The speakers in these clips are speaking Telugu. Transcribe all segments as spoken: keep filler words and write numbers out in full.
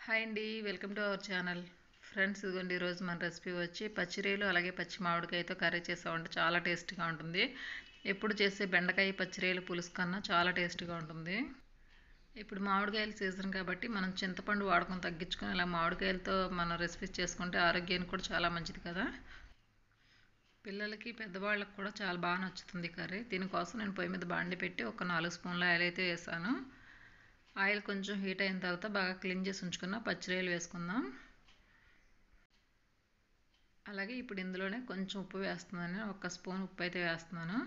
హాయ్ అండి, welcome to our channel. Friends, ఇదిగోండి ఈరోజు మన రెసిపీ వచ్చి పచ్చిరొయ్యలు అలాగే పచ్చి మామిడికాయతో కర్రీ చేసామంటే చాలా టేస్టీగా ఉంటుంది. ఎప్పుడు చేసే బెండకాయ పచ్చిరొయ్యల పులుసు కన్నా చాలా టేస్టీగా ఉంటుంది. ఇప్పుడు మామిడికాయల సీజన్ కాబట్టి మనం చింతపండు వాడకం తగ్గించుకొని ఇలా మామిడికాయలతో మనం రెసిపీస్ చేసుకుంటే ఆరోగ్యానికి కూడా చాలా మంచిది కదా. పిల్లలకి పెద్దవాళ్ళకి కూడా చాలా బాగా నచ్చుతుంది కర్రీ. దీనికోసం నేను పొయ్యి మీద బాండి పెట్టి ఒక నాలుగు స్పూన్ల ఆయిల్ అయితే వేసాను. ఆయిల్ కొంచెం హీట్ అయిన తర్వాత బాగా క్లీన్ చేసి ఉంచుకున్న పచ్చిరొయ్యలు వేసుకుందాం. అలాగే ఇప్పుడు ఇందులోనే కొంచెం ఉప్పు వేస్తున్నాను. ఒక స్పూన్ ఉప్పు అయితే వేస్తున్నాను.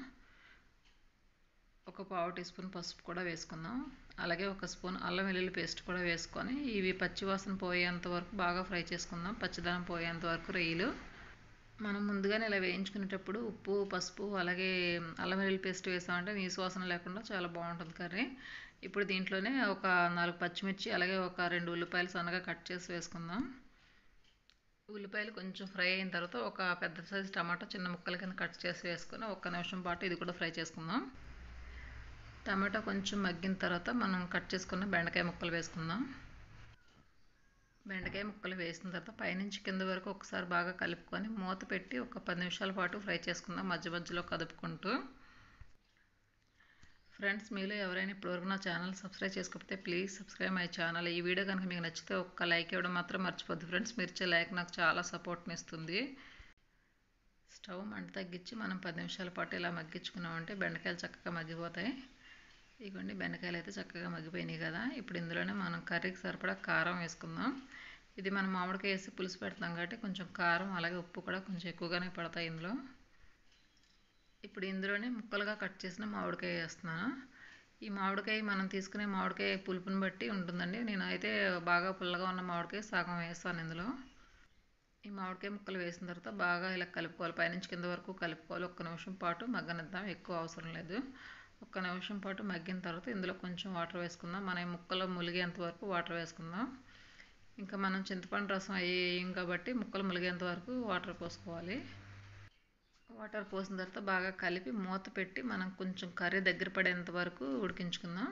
ఒక పావు టీ స్పూన్ పసుపు కూడా వేసుకుందాం. అలాగే ఒక స్పూన్ అల్లం వెల్లుల్లి పేస్ట్ కూడా వేసుకొని ఇవి పచ్చివాసన పోయేంత వరకు బాగా ఫ్రై చేసుకుందాం. పచ్చిదనం పోయేంత వరకు రొయ్యలు మనం ముందుగానే ఇలా వేయించుకునేటప్పుడు ఉప్పు పసుపు అలాగే అల్లం వెల్లుల్లి పేస్ట్ వేసామంటే నీసు వాసన లేకుండా చాలా బాగుంటుంది కర్రీ. ఇప్పుడు దీంట్లోనే ఒక నాలుగు పచ్చిమిర్చి అలాగే ఒక రెండు ఉల్లిపాయలు సన్నగా కట్ చేసి వేసుకుందాం. ఉల్లిపాయలు కొంచెం ఫ్రై అయిన తర్వాత ఒక పెద్ద సైజు టమాటా చిన్న ముక్కల కింద కట్ చేసి వేసుకొని ఒక్క నిమిషం పాటు ఇది కూడా ఫ్రై చేసుకుందాం. టమాటా కొంచెం మగ్గిన తర్వాత మనం కట్ చేసుకున్న బెండకాయ ముక్కలు వేసుకుందాం. బెండకాయ ముక్కలు వేసిన తర్వాత పైనుంచి కింద వరకు ఒకసారి బాగా కలుపుకొని మూత పెట్టి ఒక పది నిమిషాల పాటు ఫ్రై చేసుకుందాం, మధ్య మధ్యలో కదుపుకుంటూ. ఫ్రెండ్స్, మీలో ఎవరైనా ఇప్పటివరకు నా ఛానల్ సబ్స్క్రైబ్ చేసుకోకపోతే ప్లీజ్ సబ్స్క్రైబ్ మై ఛానల్. ఈ వీడియో కనుక మీకు నచ్చితే ఒక్క లైక్ ఇవ్వడం మాత్రం మర్చిపోద్దు ఫ్రెండ్స్. మీరు ఇచ్చే లైక్ నాకు చాలా సపోర్ట్ని ఇస్తుంది. స్టవ్ మంట తగ్గించి మనం పది నిమిషాల పాటు ఇలా మగ్గించుకున్నామంటే బెండకాయలు చక్కగా మగ్గిపోతాయి. ఇదిగోండి, బెండకాయలు అయితే చక్కగా మగ్గిపోయినాయి కదా. ఇప్పుడు ఇందులోనే మనం కర్రీకి సరిపడా కారం వేసుకుందాం. ఇది మనం మామిడికాయ వేసి పులుసు పెడతాం కాబట్టి కొంచెం కారం అలాగే ఉప్పు కూడా కొంచెం ఎక్కువగానే పడతాయి ఇందులో. ఇప్పుడు ఇందులోనే ముక్కలుగా కట్ చేసిన మామిడికాయ వేస్తున్నాను. ఈ మామిడికాయ మనం తీసుకునే మామిడికాయ పులుపుని బట్టి ఉంటుందండి. నేను అయితే బాగా పుల్లగా ఉన్న మామిడికాయ సగం వేస్తాను ఇందులో. ఈ మామిడికాయ ముక్కలు వేసిన తర్వాత బాగా ఇలా కలుపుకోవాలి, పైనుంచి కింద వరకు కలుపుకోవాలి. ఒక్క నిమిషం పాటు మగ్గనిద్దాం, ఎక్కువ అవసరం లేదు. ఒక్క నిమిషం పాటు మగ్గిన తర్వాత ఇందులో కొంచెం వాటర్ వేసుకుందాం. మన ముక్కలు ములిగేంత వరకు వాటర్ వేసుకుందాం. ఇంకా మనం చింతపండు రసం వేయం కాబట్టి ముక్కలు ములిగేంత వరకు వాటర్ పోసుకోవాలి. వాటర్ పోసిన తర్వాత బాగా కలిపి మూత పెట్టి మనం కొంచెం కర్రీ దగ్గర పడేంత వరకు ఉడికించుకుందాం.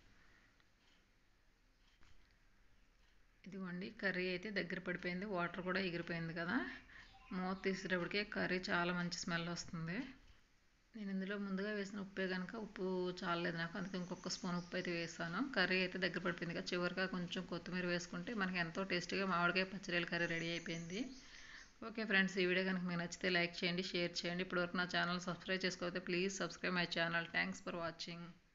ఇదిగోండి, కర్రీ అయితే దగ్గర పడిపోయింది, వాటర్ కూడా ఎగిరిపోయింది కదా. మూత తీసేటప్పటికే కర్రీ చాలా మంచి స్మెల్ వస్తుంది. నేను ఇందులో ముందుగా వేసిన ఉప్పే కనుక ఉప్పు చాలలేదు నాకు, అందుకే ఇంకొక స్పూన్ ఉప్పు అయితే వేసాను. కర్రీ అయితే దగ్గర పడిపోయింది కదా. చివరిగా కొంచెం కొత్తిమీర వేసుకుంటే మనకి ఎంతో టేస్టీగా మామిడికాయ పచ్చిరొయ్యల కర్రీ రెడీ అయిపోయింది. ఓకే ఫ్రెండ్స్, ఈ వీడియో కనుక మీకు నచ్చితే లైక్ చేయండి, షేర్ చేయండి. ఇప్పటివరకు నా ఛానల్ సబ్స్క్రైబ్ చేసుకోకపోతే please subscribe my channel. Thanks for watching.